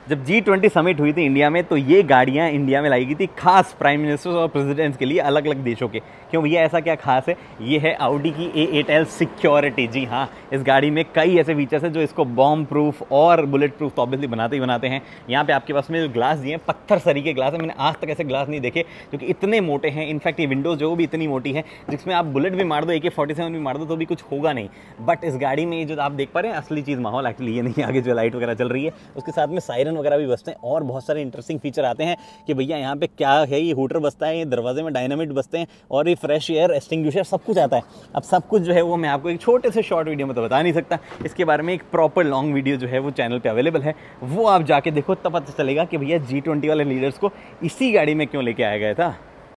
जब G20 summit हुई थी इंडिया में, तो ये गाड़ियाँ इंडिया में लाई गई थी खास प्राइम मिनिस्टर्स और प्रेसिडेंट्स के लिए, अलग अलग देशों के। क्यों भैया, ऐसा क्या खास है? ये है Audi की A8L सिक्योरिटी। जी हाँ, इस गाड़ी में कई ऐसे फीचर्स हैं जो इसको बॉम्ब प्रूफ और बुलेट प्रूफ तो ऑब्वियसली बनाते ही बनाते हैं। यहाँ पे आपके पास में जो ग्लास दिए हैं, पत्थर सरी के ग्लास है। मैंने आज तक ऐसे ग्लास नहीं देखे जो कि इतने मोटे हैं। इनफैक्ट ये विंडोज़ जो भी इतनी मोटी है, जिसमें आप बुलेट भी मार दो, AK-47 भी मार दो, तो भी कुछ होगा नहीं। बट इस गाड़ी में जो आप देख पा रहे हैं, असली चीज़ माहौल एक्चुअली ये नहीं है। आगे जो लाइट वगैरह चल रही है, उसके साथ में सायरन वगैरह भी बजते हैं और बहुत सारे इंटरेस्टिंग फीचर आते हैं कि भैया यहाँ पे क्या है, ये हूटर बजता है, ये दरवाजे में डायनामिट बजते हैं और ये फ्रेश एयर एक्सटिंग्विशर, सब कुछ आता है। अब सब कुछ जो है वो मैं आपको एक छोटे से शॉर्ट वीडियो में तो बता नहीं सकता। इसके बारे में एक प्रॉपर लॉन्ग वीडियो जो है वो चैनल पे अवेलेबल है, वो आप जाके देखो, तब पता चलेगा कि भैया G20 वाले लीडर्स को इसी गाड़ी में क्यों लेके आया गया था।